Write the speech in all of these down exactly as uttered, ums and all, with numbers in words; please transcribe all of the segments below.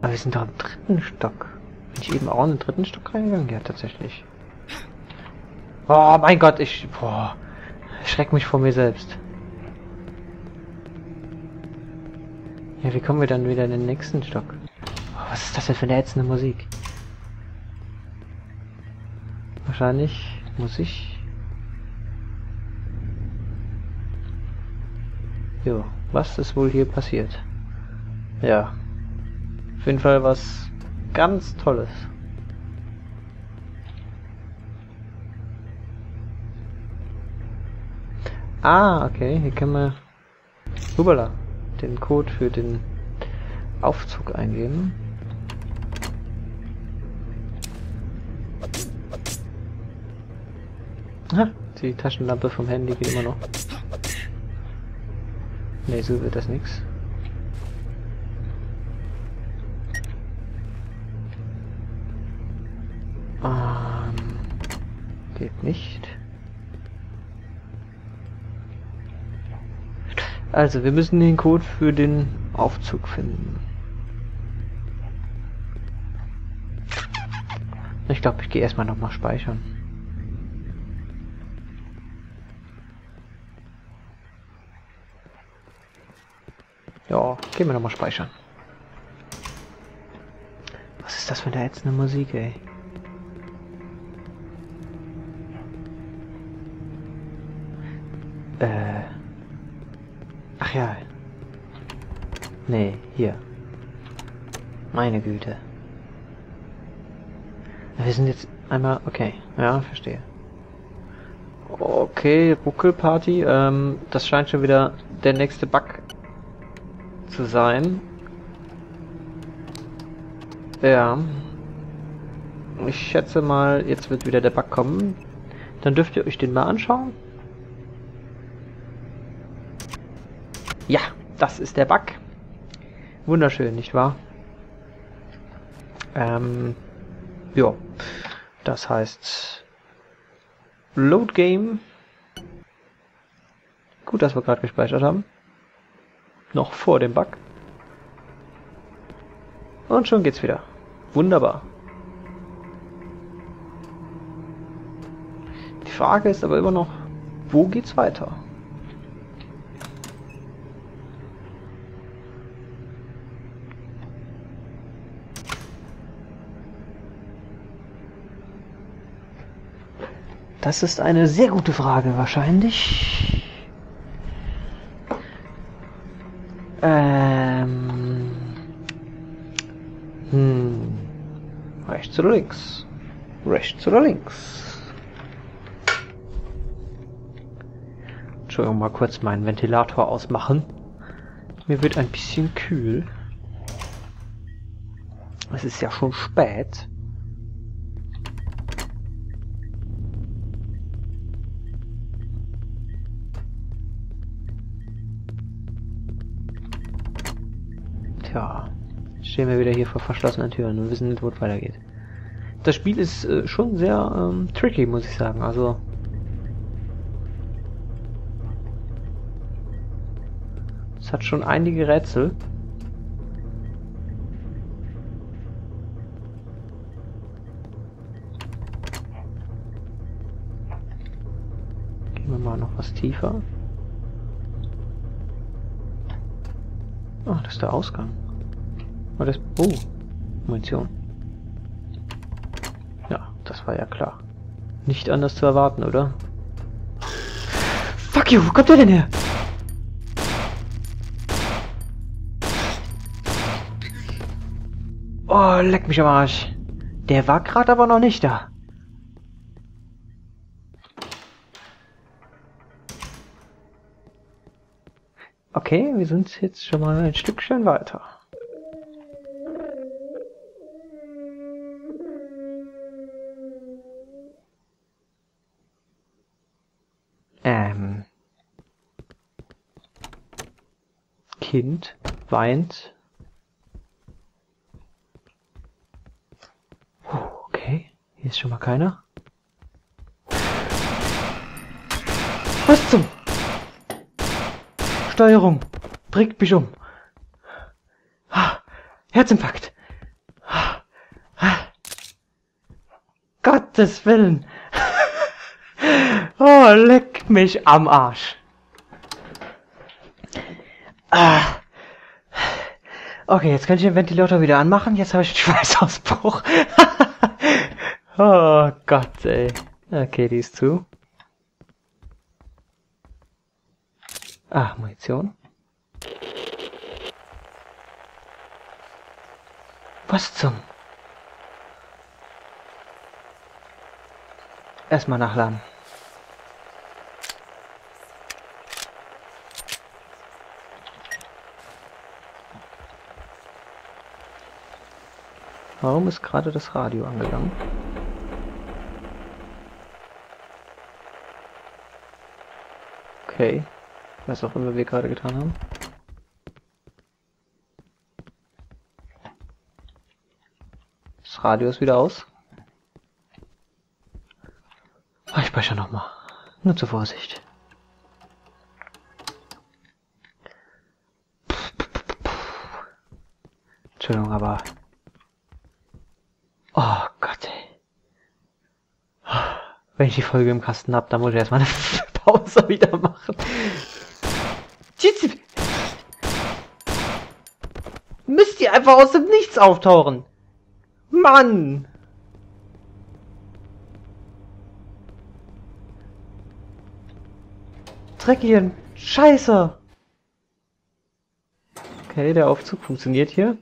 Aber wir sind doch im dritten Stock. Bin ich eben auch in den dritten Stock reingegangen? Ja, tatsächlich. Oh mein Gott, ich... Boah. Ich schreck mich vor mir selbst. Ja, wie kommen wir dann wieder in den nächsten Stock? Oh, was ist das denn für eine ätzende Musik? Wahrscheinlich muss ich... Jo, was ist wohl hier passiert? Ja. Auf jeden Fall was ganz Tolles. Ah, okay, hier können wir... Hubala, den Code für den Aufzug eingeben. Ah, die Taschenlampe vom Handy geht immer noch. Ne, so wird das nix. Ähm, geht nicht. Also, wir müssen den Code für den Aufzug finden. Ich glaube, ich gehe erstmal nochmal speichern. Ja, gehen wir nochmal speichern. Was ist das für eine ätzende Musik, ey? Äh. Ach ja. Nee, hier. Meine Güte. Wir sind jetzt einmal... Okay, ja, verstehe. Okay, Ruckelparty. Ähm, das scheint schon wieder der nächste Bug zu sein. Ja. Ich schätze mal, jetzt wird wieder der Bug kommen. Dann dürft ihr euch den mal anschauen. Ja, das ist der Bug. Wunderschön, nicht wahr? Ähm, ja. Das heißt... Load Game. Gut, dass wir gerade gespeichert haben. Noch vor dem Bug. Und schon geht's wieder. Wunderbar. Die Frage ist aber immer noch, wo geht's weiter? Das ist eine sehr gute Frage, wahrscheinlich. Ähm. Hm. Rechts oder links? Rechts oder links? Entschuldigung, mal kurz meinen Ventilator ausmachen. Mir wird ein bisschen kühl. Es ist ja schon spät. Tja, stehen wir wieder hier vor verschlossenen Türen und wissen nicht, wo es weitergeht. Das Spiel ist äh, schon sehr ähm, tricky, muss ich sagen. Also es hat schon einige Rätsel. Gehen wir mal noch was tiefer. Ah, das ist der Ausgang. Oh, das... Oh, Munition. Ja, das war ja klar. Nicht anders zu erwarten, oder? Fuck you, wo kommt der denn her? Oh, leck mich am Arsch. Der war gerade aber noch nicht da. Okay, wir sind jetzt schon mal ein Stückchen weiter. Ähm. Kind weint. Okay, hier ist schon mal keiner. Was zum... Steuerung bringt mich um. Ah, Herzinfarkt. Gottes Willen. Oh, leck mich am Arsch. Ah. Okay, jetzt könnte ich den Ventilator wieder anmachen. Jetzt habe ich einen Schweißausbruch. Oh Gott, ey. Okay, die ist zu. Ah, Munition. Was zum... Erstmal nachladen. Warum ist gerade das Radio angegangen? Okay. Was auch immer wir gerade getan haben. Das Radio ist wieder aus. Oh, ich speichere nochmal. Nur zur Vorsicht. Entschuldigung, aber... Oh Gott, ey. Wenn ich die Folge im Kasten hab, dann muss ich erstmal eine Pause wieder machen. Müsst ihr einfach aus dem Nichts auftauchen. Mann! Dreckigen Scheiße! Okay, der Aufzug funktioniert hier.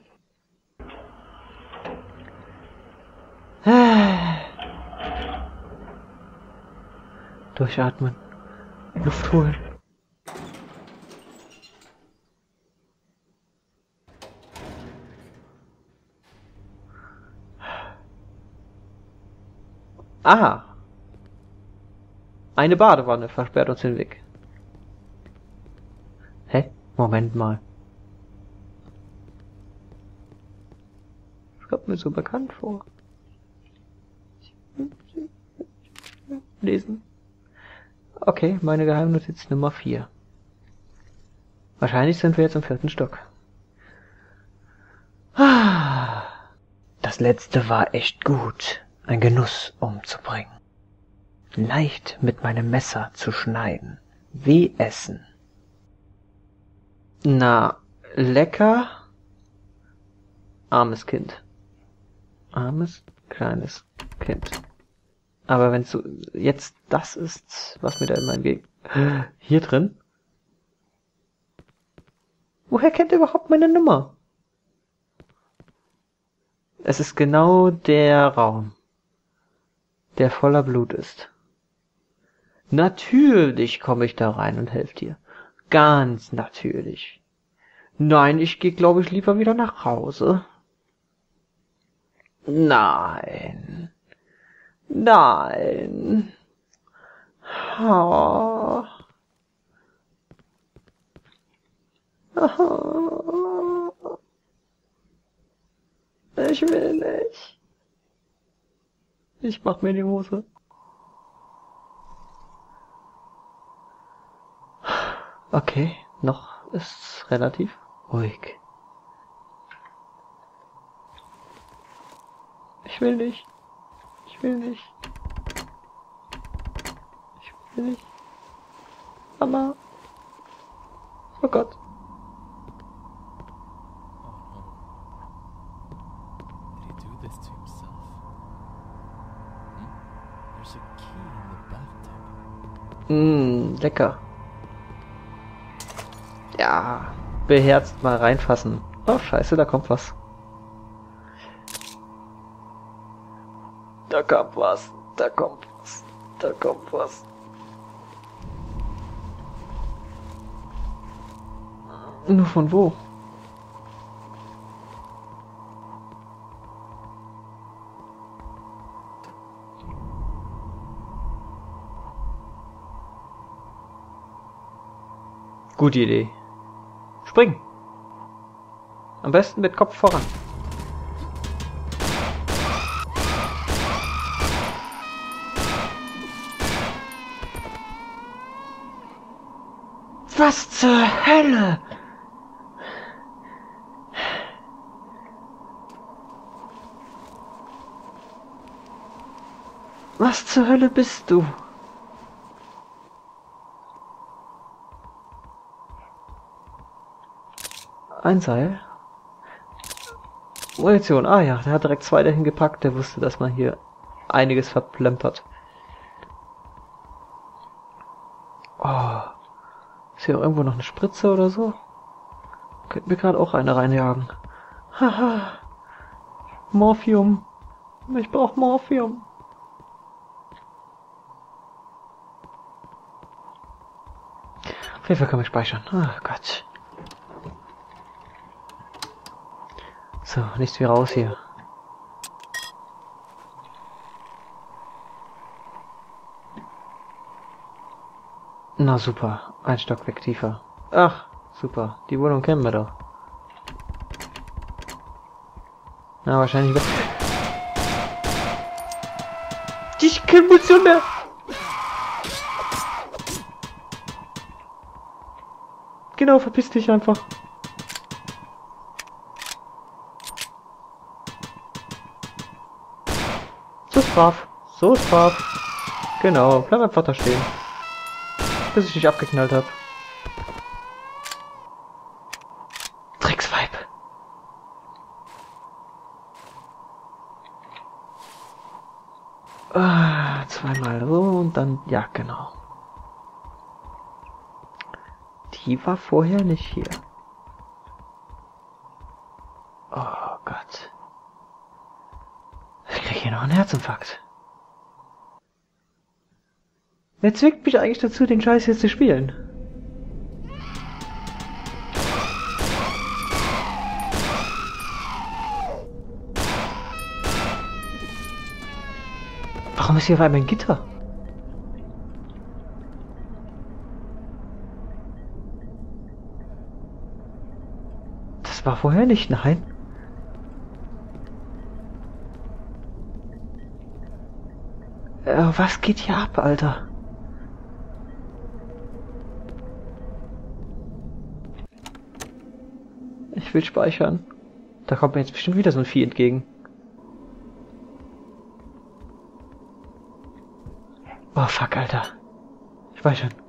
Durchatmen. Luft holen. Aha. Eine Badewanne versperrt uns den Weg. Hä? Moment mal. Das kommt mir so bekannt vor. Lesen. Okay, meine Geheimnotiz Nummer vier. Wahrscheinlich sind wir jetzt im vierten Stock. Das letzte war echt gut. Ein Genuss umzubringen. Leicht mit meinem Messer zu schneiden. Wie Essen. Na, lecker. Armes Kind. Armes, kleines Kind. Aber wenn so jetzt das ist, was mir da immer entgegen... Hier drin? Woher kennt er überhaupt meine Nummer? Es ist genau der Raum, der voller Blut ist. Natürlich komme ich da rein und helfe dir. Ganz natürlich. Nein, ich gehe, glaube ich, lieber wieder nach Hause. Nein. Nein. Oh. Oh. Ich will nicht. Ich mach mir die Hose. Okay, noch ist relativ ruhig. Ich will nicht. Ich will nicht. Ich will nicht. Mama. Oh Gott. Mmm, lecker. Ja, beherzt mal reinfassen. Oh, scheiße, da kommt was. Da kommt was, da kommt was, da kommt was. Nur von wo? Gute Idee. Spring! Am besten mit Kopf voran. Was zur Hölle? Was zur Hölle bist du? Ein Seil. Munition. Ah ja, der hat direkt zwei dahin gepackt. Der wusste, dass man hier einiges verplempert. Oh. Ist hier irgendwo noch eine Spritze oder so? Könnten wir gerade auch eine reinjagen. Haha. Morphium. Ich brauche Morphium. Auf jeden Fall können wir speichern. Oh Gott. So, nichts wie raus hier. Na super, ein Stockwerk tiefer. Ach, super, die Wohnung kennen wir doch. Na, wahrscheinlich... Ich keine Munition mehr! Genau, verpiss dich einfach. So ist brav. So ist brav. Genau, bleib einfach da stehen. Bis ich dich abgeknallt habe. Drecksweib. Ah, zweimal so und dann... Ja, genau. Die war vorher nicht hier. Oh Gott. Ich krieg hier noch einen Herzinfarkt. Wer zwingt mich eigentlich dazu, den Scheiß jetzt zu spielen? Warum ist hier auf einmal ein Gitter? Das war vorher nicht, nein. Äh, was geht hier ab, Alter? Ich will speichern. Da kommt mir jetzt bestimmt wieder so ein Vieh entgegen. Oh fuck, Alter. Speichern.